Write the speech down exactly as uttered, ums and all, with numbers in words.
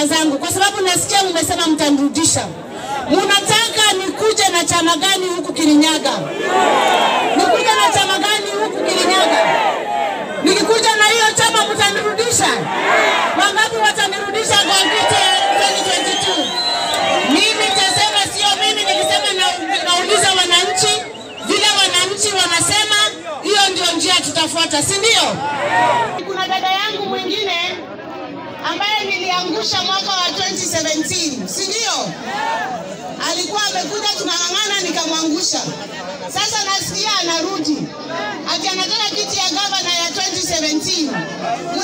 dada zangu, kwa sababu nasikia mmesema mtanirudisha. Munataka nikuje na chama gani huku Kirinyaga? Nikuje na chama gani huku Kirinyaga? Nikikuja na hiyo chama mtanirudisha? Wangapi watanirudisha kwa kiti twenty twenty-two? Mimi tasema sio mimi nikisema na, nauliza wananchi, vile wananchi wanasema, hiyo ndio njia tutafuata, si ndio? Kuna dada yangu mwingine ambaye niliangusha mwaka wa twenty seventeen, si ndio? Alikuwa amekuja tunangangana nikamwangusha. Sasa nasikia anarudi. Ati anataka kiti ya gavana ya twenty seventeen.